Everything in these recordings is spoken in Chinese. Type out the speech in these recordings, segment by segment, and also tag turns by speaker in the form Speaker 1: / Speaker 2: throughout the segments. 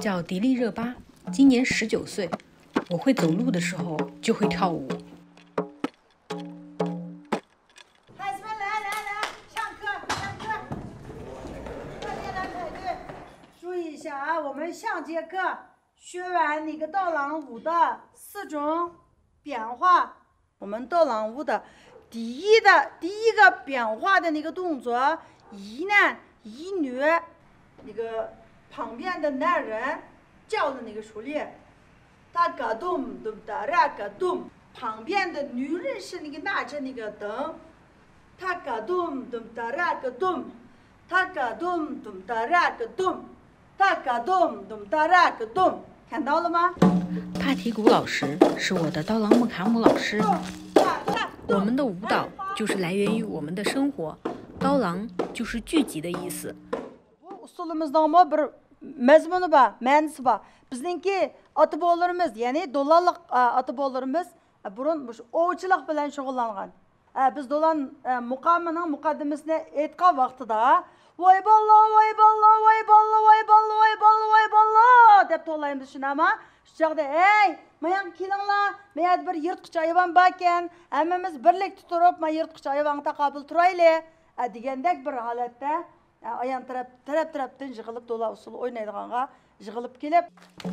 Speaker 1: 叫迪丽热巴，今年19岁。我会走路的时候就会跳舞。
Speaker 2: 孩子们，来，上课！大家来排队。注意一下啊，我们上节课学完那个刀郎舞的4种变化。我们刀郎舞的第一个变化的那个动作，一男一女，那个旁边的男人叫的那个手里。他嘎咚咚哒啦嘎咚，旁边的女人是那个拿着那个灯，他嘎咚咚哒啦嘎咚，他嘎咚咚哒啦嘎咚，他嘎咚咚哒啦嘎咚，看到了吗？
Speaker 1: 帕提古老师是我的刀郎木卡姆老师。我们的舞蹈就是来源于我们的生活，刀郎就是聚集的意思。
Speaker 2: mazmuni bor, ma'nosi bor. Bizningki ota-bobolarimiz, ya'ni do'lonliq ota-bobolarimiz burun ovchilik bilan shug'ullangan. Biz do'lon muqomining muqaddimasini aytgan vaqtida voy balla, voy balla, voy balla, voy balla, voy balla, voy balla deb to'laymiz, shunami? Shu chog'da ey, men kelinglar, men bir yirtqich hayvon bor ekan, hammamiz birlikda turib, men yirtqich hayvonga taqobil turaylik degandek bir holatda ayan tarafdan yig'ilib do'la usul o'ynaydiganga yig'ilib kelib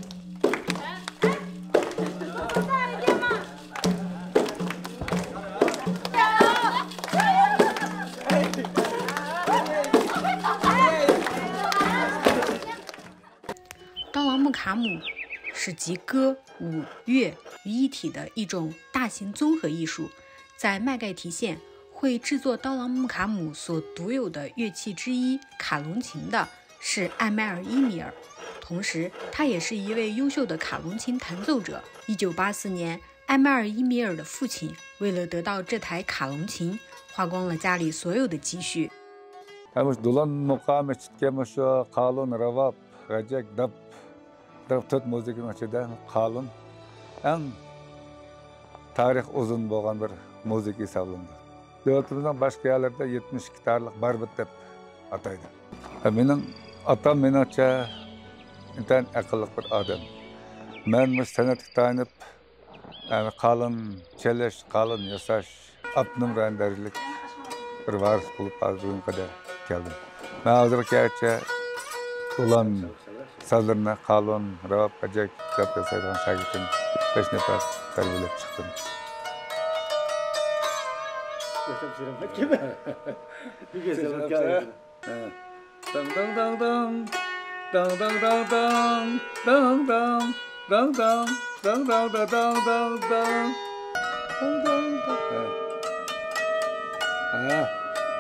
Speaker 1: 刀郎木卡姆是集歌、舞、乐于一体的一种大型综合艺术，在麦盖提县会制作刀郎木卡姆所独有的乐器之一卡隆琴的是艾迈尔·伊米尔，同时他也是一位优秀的卡隆琴弹奏者。1984年，艾迈尔·伊米尔的父亲为了得到这台卡隆琴，花光了家里所有的积蓄。
Speaker 3: Devletimizden başka yerlerde 70 gitarlık barbet deb ataydı. Benim atam menimce inten akıllı bir adam. Ben bu sanatga tanıp, qalın çeleş, qalın yasaş, apnım renderlik bir varis bulup bugün kadar geldim. Ben hazır gerçi ulan sazlarına qalın, ravap, acayip kitap yazaydan şagirdin 5 nefer terbiyelep çıktım. Dang dang dang dang dang dang dang dang dang dang dang dang dang dang dang dang dang dang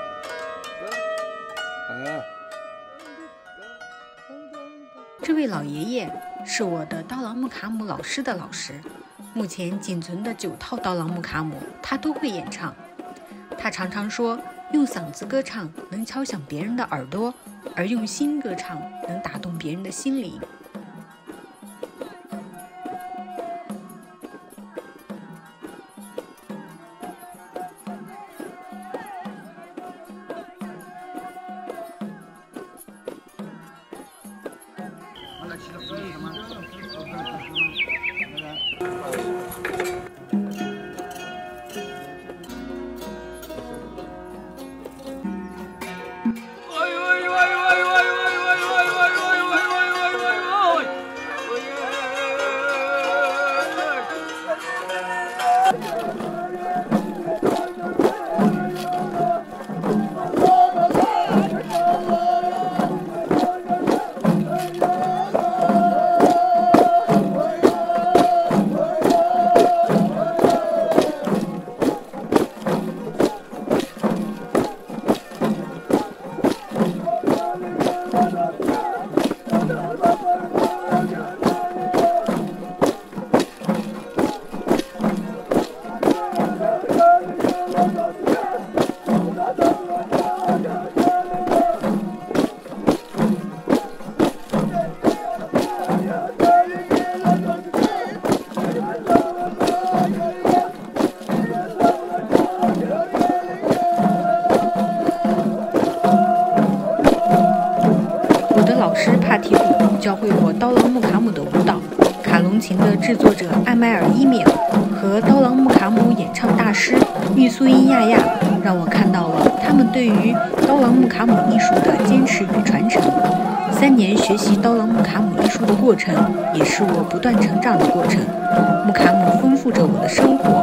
Speaker 1: 这位老爷爷是我的刀郎木卡姆老师的老师，目前仅存的9套刀郎木卡姆他都会演唱。他常常说，用嗓子歌唱能敲响别人的耳朵，而用心歌唱能打动别人的心灵。老师帕提古。 教会我刀郎木卡姆的舞蹈，卡隆琴的制作者艾迈尔伊米尔和刀郎木卡姆演唱大师玉苏伊亚亚，让我看到了他们对于刀郎木卡姆艺术的坚持与传承。3年学习刀郎木卡姆艺术的过程，也是我不断成长的过程。木卡姆丰富着我的生活，